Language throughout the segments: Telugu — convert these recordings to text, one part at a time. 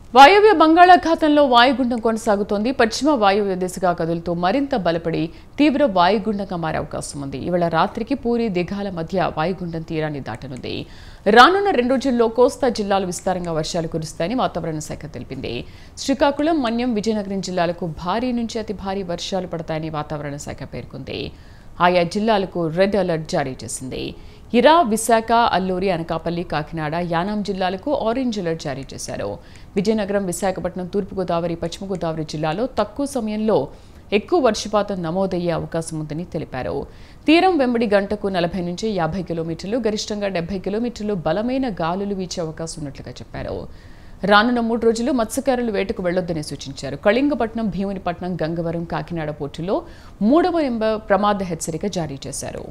వాయవ్య బంగాళాఖాతంలో వాయుగుండం కొనసాగుతోంది. పశ్చిమ వాయువ్య దిశగా కదులుతూ మరింత బలపడి తీవ్ర వాయుగుండంగా మారే అవకాశం ఉంది. ఇవాళ రాత్రికి పూరి దిఘాల మధ్య వాయుగుండం తీరాన్ని దాటనుంది. రానున్న 2 రోజుల్లో కోస్తా జిల్లాలు విస్తారంగా వర్షాలు కురుస్తాయని వాతావరణ శాఖ తెలిపింది. శ్రీకాకుళం, మన్యం, విజయనగరం జిల్లాలకు భారీ నుంచి అతి భారీ వర్షాలు పడతాయని వాతావరణ శాఖ పేర్కొంది. ఆయా జిల్లాలకు రెడ్ అలర్ట్ జారీ చేసింది. ఇరా, విశాఖ, అల్లూరి, అనకాపల్లి, కాకినాడ, యానాం జిల్లాలకు ఆరెంజ్ అలర్ట్ జారీ చేశారు. విజయనగరం, విశాఖపట్నం, తూర్పుగోదావరి, పశ్చిమ గోదావరి జిల్లాలో తక్కువ సమయంలో ఎక్కువ వర్షపాతం నమోదయ్యే అవకాశం ఉందని తెలిపారు. తీరం వెంబడి గంటకు 40 నుంచి 50 కిలోమీటర్లు, గరిష్టంగా 70 కిలోమీటర్లు బలమైన గాలులు వీచే అవకాశం ఉన్నట్లుగా చెప్పారు. రానున్న 3 రోజులు మత్స్యకారులు వేటకు వెళ్లొద్దని సూచించారు. కళింగపట్నం, భీమునిపట్నం, గంగవరం, కాకినాడ పోర్టులో 3వ నెంబర్ ప్రమాద హెచ్చరిక జారీ చేశారు.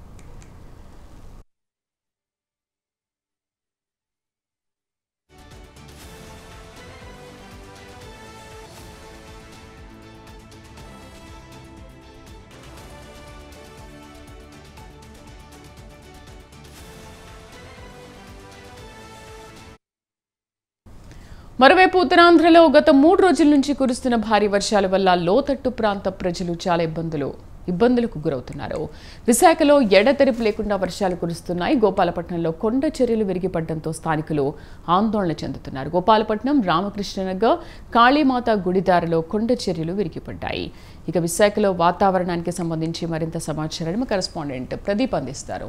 మరోవైపు ఉత్తరాంధ్రలో గత 3 రోజుల నుంచి కురుస్తున్న భారీ వర్షాల వల్ల లోతట్టు ప్రాంత ప్రజలు చాలా ఇబ్బందులకు గురవుతున్నారు. విశాఖలో ఎడతెరిపి లేకుండా వర్షాలు కురుస్తున్నాయి. గోపాలపట్నంలో కొండ చర్యలు విరిగిపడడంతో స్థానికులు ఆందోళన చెందుతున్నారు. గోపాలపట్నం, రామకృష్ణనగర్, కాళీమాత గుడిదారిలో కొండ చర్యలు విరిగిపడ్డాయి. ఇక విశాఖలో వాతావరణానికి సంబంధించి మరింత సమాచారాన్ని మా కరెస్పాండెంట్ ప్రదీప్ అందిస్తారు.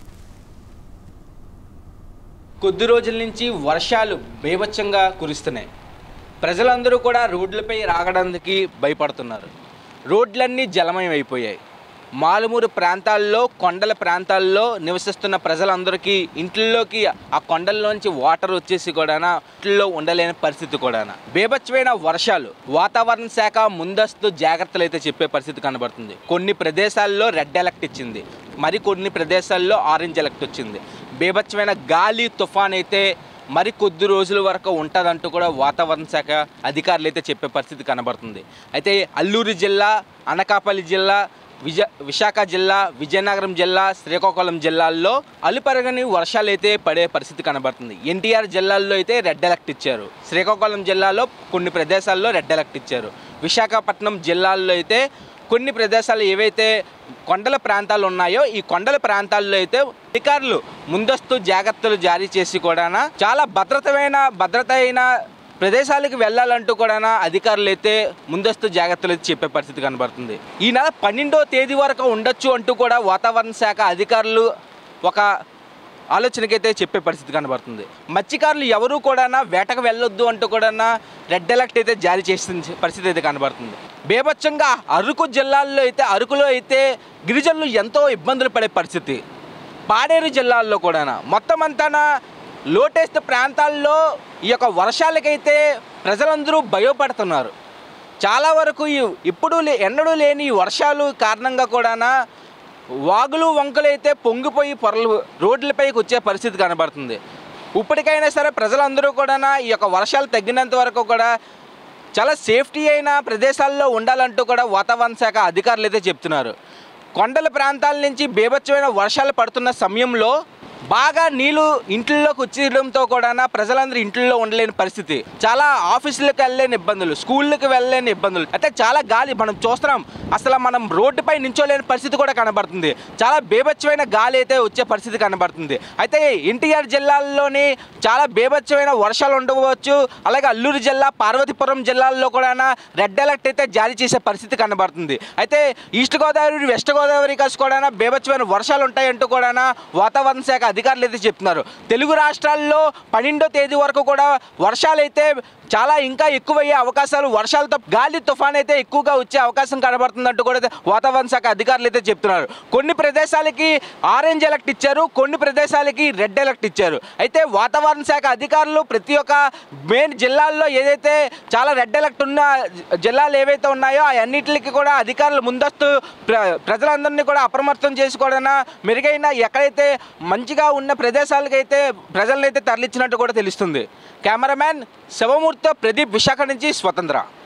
కొద్ది రోజుల నుంచి వర్షాలు బీభత్సంగా కురుస్తున్నాయి. ప్రజలందరూ కూడా రోడ్లపై రాగడానికి భయపడుతున్నారు. రోడ్లన్నీ జలమయం అయిపోయాయి. మారుమూరు ప్రాంతాల్లో, కొండల ప్రాంతాల్లో నివసిస్తున్న ప్రజలందరికీ ఇంట్లోకి ఆ కొండల్లోంచి వాటర్ వచ్చేసి కూడా ఇంట్లో ఉండలేని పరిస్థితి కూడా. బీభత్సమైన వర్షాలు. వాతావరణ శాఖ ముందస్తు జాగ్రత్తలు అయితే చెప్పే పరిస్థితి కనబడుతుంది. కొన్ని ప్రదేశాల్లో రెడ్ అలర్ట్ ఇచ్చింది, మరికొన్ని ప్రదేశాల్లో ఆరెంజ్ అలర్ట్ వచ్చింది. బీభత్సమైన గాలి, తుఫాన్ అయితే మరి కొద్ది రోజుల వరకు ఉంటుందంటూ కూడా వాతావరణ శాఖ అధికారులు అయితే చెప్పే పరిస్థితి కనబడుతుంది. అయితే అల్లూరి జిల్లా, అనకాపల్లి జిల్లా, విశాఖ జిల్లా, విజయనగరం జిల్లా, శ్రీకాకుళం జిల్లాల్లో అలుపెరగని వర్షాలు అయితే పడే పరిస్థితి కనబడుతుంది. ఎన్టీఆర్ జిల్లాల్లో అయితే రెడ్ అలర్ట్ ఇచ్చారు. శ్రీకాకుళం జిల్లాలో కొన్ని ప్రదేశాల్లో రెడ్ అలర్ట్ ఇచ్చారు. విశాఖపట్నం జిల్లాల్లో అయితే కొన్ని ప్రదేశాలు ఏవైతే కొండల ప్రాంతాలు ఉన్నాయో ఈ కొండల ప్రాంతాల్లో అయితే అధికారులు ముందస్తు జాగ్రత్తలు జారీ చేసి కూడా చాలా భద్రత అయిన ప్రదేశాలకు వెళ్ళాలంటూ కూడా అధికారులు అయితే ముందస్తు జాగ్రత్తలు చెప్పే పరిస్థితి కనబడుతుంది. ఈ నెల 12వ తేదీ వరకు ఉండొచ్చు అంటూ కూడా వాతావరణ శాఖ అధికారులు ఒక ఆలోచనకైతే చెప్పే పరిస్థితి కనబడుతుంది. మత్స్యకారులు ఎవరూ కూడా వేటకు వెళ్ళొద్దు అంటూ కూడా రెడ్ అలర్ట్ అయితే జారీ చేసిన పరిస్థితి అయితే కనబడుతుంది. బీభత్సంగా అరకులో అయితే గిరిజనులు ఎంతో ఇబ్బందులు పడే పరిస్థితి. పాడేరు జిల్లాల్లో కూడా మొత్తం అంతా లోటెస్ట్ ప్రాంతాల్లో ఈ యొక్క వర్షాలకైతే ప్రజలందరూ భయపడుతున్నారు. చాలా వరకు ఎన్నడూ లేని వర్షాలు కారణంగా కూడా వాగులు, వంకలు అయితే పొంగిపోయి రోడ్లపైకి వచ్చే పరిస్థితి కనబడుతుంది. ఇప్పటికైనా సరే ప్రజలందరూ కూడా ఈ యొక్క వర్షాలు తగ్గినంత వరకు కూడా చాలా సేఫ్టీ అయిన ప్రదేశాల్లో ఉండాలంటూ కూడా వాతావరణ శాఖ అధికారులు అయితే చెప్తున్నారు. కొండల ప్రాంతాల నుంచి బీభత్సమైన వర్షాలు పడుతున్న సమయంలో బాగా నీళ్లు ఇంట్లోకి వచ్చేయడంతో కూడా ప్రజలందరూ ఇంట్లో ఉండలేని పరిస్థితి. చాలా ఆఫీసులకు వెళ్ళలేని ఇబ్బందులు, స్కూళ్ళకి వెళ్ళలేని ఇబ్బందులు. అయితే చాలా గాలి మనం చూస్తున్నాం. అసలు మనం రోడ్డుపై నించోలేని పరిస్థితి కూడా కనబడుతుంది. చాలా బీభత్సమైన గాలి అయితే వచ్చే పరిస్థితి కనబడుతుంది. అయితే ఎన్టీఆర్ జిల్లాల్లోని చాలా బీభత్సమైన వర్షాలు ఉండవచ్చు. అలాగే అల్లూరు జిల్లా, పార్వతీపురం జిల్లాల్లో కూడా రెడ్ అలర్ట్ అయితే జారీ చేసే పరిస్థితి కనబడుతుంది. అయితే ఈస్ట్ గోదావరి, వెస్ట్ గోదావరి కాసి కూడా బీభత్సమైన వర్షాలు ఉంటాయంటూ కూడా వాతావరణ శాఖ అధికారులు అయితే చెప్తున్నారు. తెలుగు రాష్ట్రాల్లో 12వ తేదీ వరకు కూడా వర్షాలు అయితే చాలా ఇంకా ఎక్కువయ్యే అవకాశాలు, వర్షాలతో గాలి, తుఫాన్ అయితే ఎక్కువగా వచ్చే అవకాశం కనబడుతుందంటూ కూడా వాతావరణ శాఖ అధికారులు అయితే చెప్తున్నారు. కొన్ని ప్రదేశాలకి ఆరెంజ్ అలర్ట్ ఇచ్చారు, కొన్ని ప్రదేశాలకి రెడ్ అలర్ట్ ఇచ్చారు. అయితే వాతావరణ శాఖ అధికారులు ప్రతి ఒక్క మెయిన్ జిల్లాల్లో ఏదైతే చాలా రెడ్ అలర్ట్ ఉన్న జిల్లాలు ఏవైతే ఉన్నాయో అన్నిటికి కూడా అధికారులు ముందస్తు ప్రజలందరినీ కూడా అప్రమత్తం చేసుకోవడం, మెరుగైన ఎక్కడైతే మంచిగా ఉన్న ప్రదేశాలకైతే ప్రజలనైతే తరలించినట్టు కూడా తెలుస్తుంది. కెమెరామ్యాన్ శివమూర్తితో ప్రదీప్, విశాఖ నుంచి స్వతంత్ర.